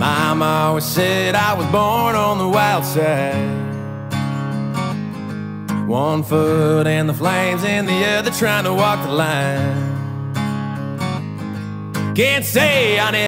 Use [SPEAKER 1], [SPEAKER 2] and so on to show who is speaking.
[SPEAKER 1] Mama always said I was born on the wild side. One foot in the flames and the other trying to walk the line. Can't say I never